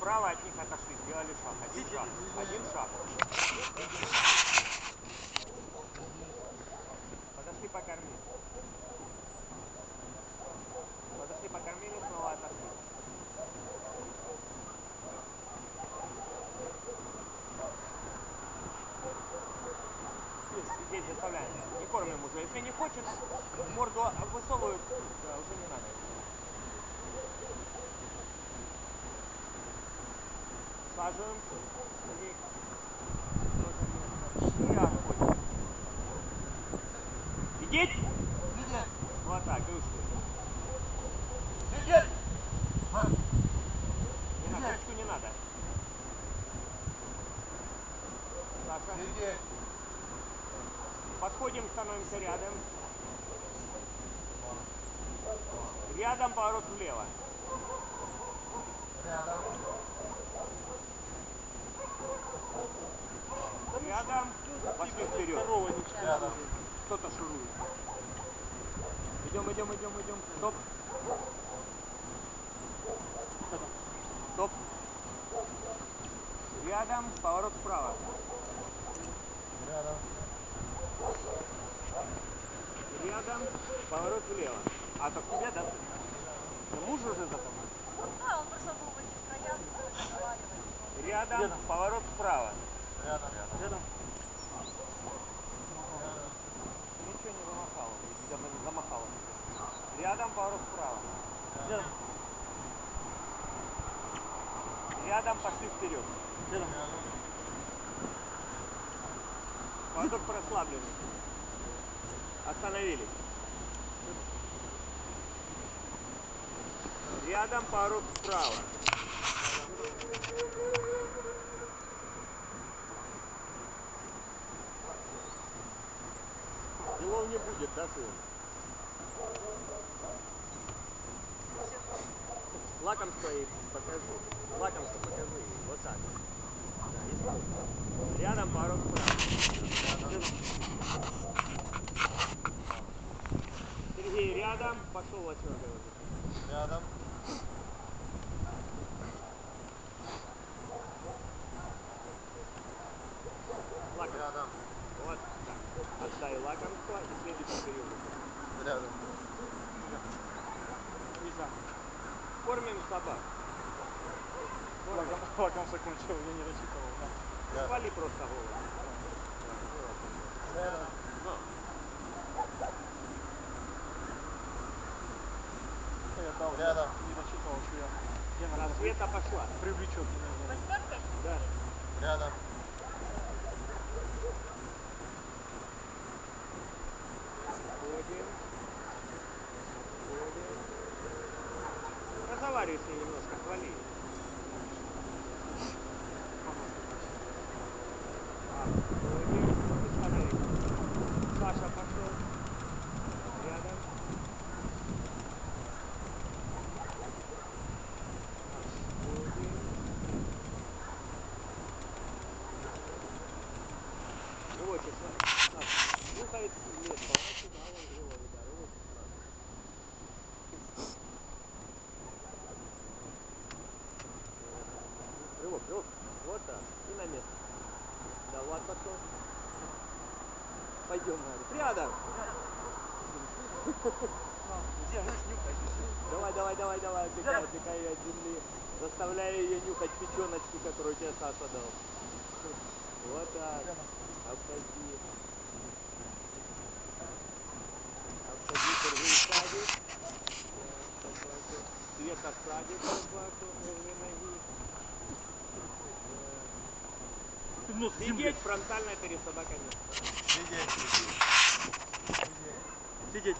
Справа от них отошли, сделали шаг. Один шаг. Один шаг. Подошли, покормили. Подошли, покормили, снова отошли. Сидеть заставляем. Не кормим уже. Если не хочет, морду высовывают, да, уже не надо. Саживаем. И отходим. Сидеть? Сидеть. Вот так, и ушли. Сидеть. Не надо, крышку не надо. Саша. Сидеть. Подходим, становимся рядом. Рядом, поворот влево. Рядом. Рядом. Пошли вперед. Рядом. Кто-то шурует. Идем, идем, идем, идем. Стоп. Стоп. Рядом, поворот вправо. Рядом. Рядом, поворот влево. А то к тебе, да? Муж уже за тобой? Да, он просто был в этих краях, разговаривать. Рядом, поворот вправо. Рядом. Рядом. Ничего не замахало, не замахало. Рядом, поворот вправо. Рядом. Рядом, пошли вперед. Рядом. Поводок прослабленный. Остановились. Рядом, поворот вправо. Делов не будет, да, сын? Лакомство ей покажи. Лакомство покажи ей. Вот так. Да, и стой. Рядом, поворот вправо. Сергей, рядом. Пошел 8-й уже. Рядом. Лакомство. Рядом. Вот так. Отдай лакомство и следующий период. Рядом. Нельзя. Кормим собак. Лакомство кончил, я не рассчитывал. Рядом. Вали просто голову. Рядом. Я дал, Рядом. не рассчитывал, что я Да, Света пошла. привлечет меня. Восьмеркой? Да. Рядом. Отходим. Отходим. Разговаривай с ней немножко, хвали. Отходим. Остановись. Саша пошел. Рядом. Отходим. Животик, Саша. Нюхает лес, поворот сюда, вон голову, да, животик сразу. Рывок, рывок. Вот так. И на место. Да, Влад пошел. Пойдем, говорит. Рядом. Давай, давай, давай, давай. Отвлекай ее от земли. Заставляй ее нюхать печеночку, которую тебе Саша дал. Вот так. Обходи. Обходи, держи сзади. Собаку. Света сзади собаку возле ноги. Сидеть фронтально перед собаками. Сидеть. Сидеть.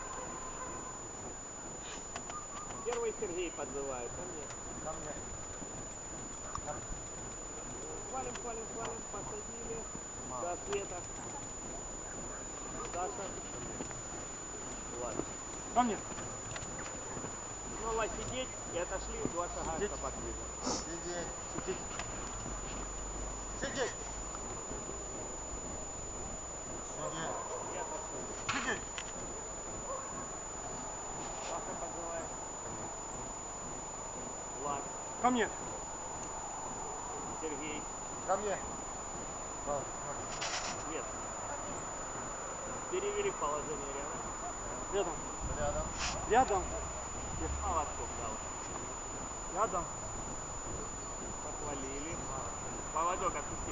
Первый Сергей подзывает. Ко мне. Ко мне. Свалим, свалим, свалим. Посадили. Да, Света. Саша. Влад. Ко мне. Снова сидеть и отошли 2 шага от собак ближе. Сидеть. Сидеть. Сидеть. Сидеть. И отошли. Сидеть. Саша подзывает. Влад. Ко мне. Ко мне. Нет. Перевели положение рядом. Рядом. Рядом. Рядом. Молотком дал. Рядом. Похвалили. Поводок отпустили.